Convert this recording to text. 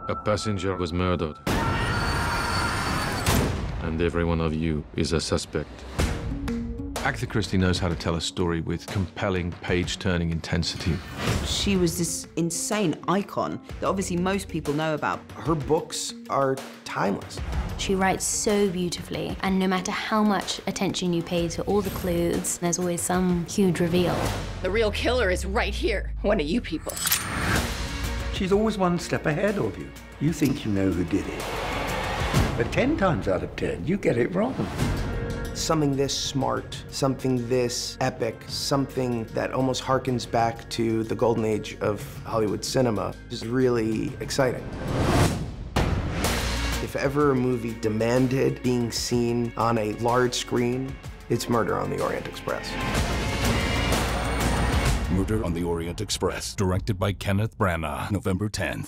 A passenger was murdered. And every one of you is a suspect. Agatha Christie knows how to tell a story with compelling, page-turning intensity. She was this insane icon that obviously most people know about. Her books are timeless. She writes so beautifully, and no matter how much attention you pay to all the clues, there's always some huge reveal. The real killer is right here. One of you people. She's always one step ahead of you. You think you know who did it. But 10 times out of 10, you get it wrong. Something this smart, something this epic, something that almost harkens back to the golden age of Hollywood cinema is really exciting. If ever a movie demanded being seen on a large screen, it's Murder on the Orient Express. Murder on the Orient Express, directed by Kenneth Branagh, November 10th.